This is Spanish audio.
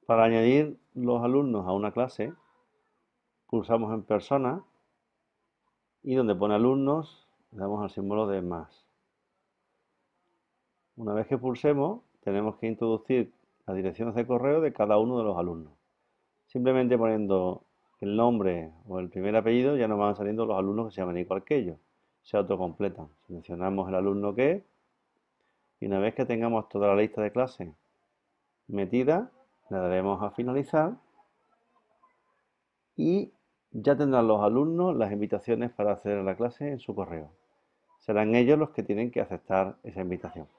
Para añadir los alumnos a una clase, pulsamos en persona y donde pone alumnos, le damos al símbolo de más. Una vez que pulsemos, tenemos que introducir las direcciones de correo de cada uno de los alumnos. Simplemente poniendo el nombre o el primer apellido ya nos van saliendo los alumnos que se llaman igual que ellos. Se autocompletan. Seleccionamos el alumno que es y una vez que tengamos toda la lista de clases metida, le daremos a finalizar y ya tendrán los alumnos las invitaciones para acceder a la clase en su correo. Serán ellos los que tienen que aceptar esa invitación.